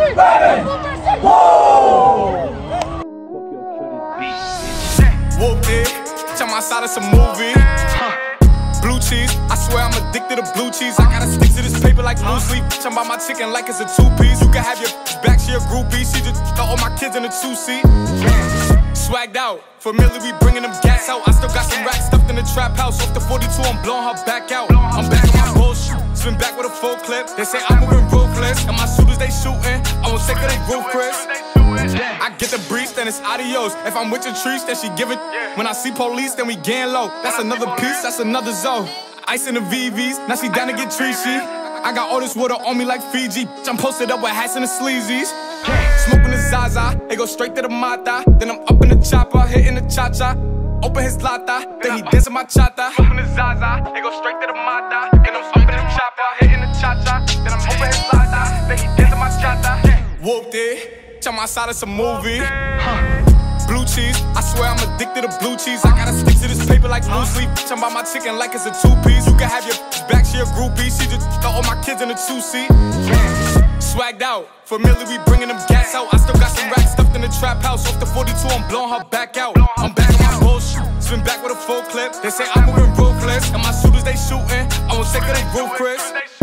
Whooped it, jump outside of some movie. Blue cheese, I swear I'm addicted to blue cheese. I gotta stick to this paper like blue sleep. I'm about my chicken like it's a two-piece. You can have your back, she a groupie. She just got all my kids in a two-seat. Swagged out, familiar, we bringing them gas out. I still got some racks stuffed in the trap house. Off the 42, I'm blowing her back out. I'm back on my bullshit, spin back with a full clip. They say I'm moving ruthless, and my shooters they shooting. I won't take her, they roof, Chris. I get the breeze, then it's adios. If I'm with your trees, then she give it. When I see police, then we gang low. That's another piece, that's another zone. Ice in the VVs, now she down to get treachy. I got all this water on me like Fiji. I'm posted up with hats and the sleazies. Smoking the Zaza, they go straight to the Mata. Then I'm up in the chopper, hitting the cha-cha. Open his lata, then he dancing my chata. Smoking the Zaza, they go straight to the Mata. Then I'm up in the chopper, hitting the cha-cha. Then I'm open his lata, then he dancing my chata. Whooped it, jump outside of some movie. Blue cheese, I swear I'm addicted to blue cheese. I gotta stick to this paper like blue sleep. I'm about my chicken like it's a two-piece. You can have your back, she a groupie. She just got all my kids in a two-seat. Swagged out, familiar, we bringing them gas out. I still got some racks stuffed in the trap house. Off the 42, I'm blowing her back out. I'm back on my bullshit, spin back with a full clip. They say I'm moving ruthless, and my shooters they shooting. I won't take her, they roof, Chris.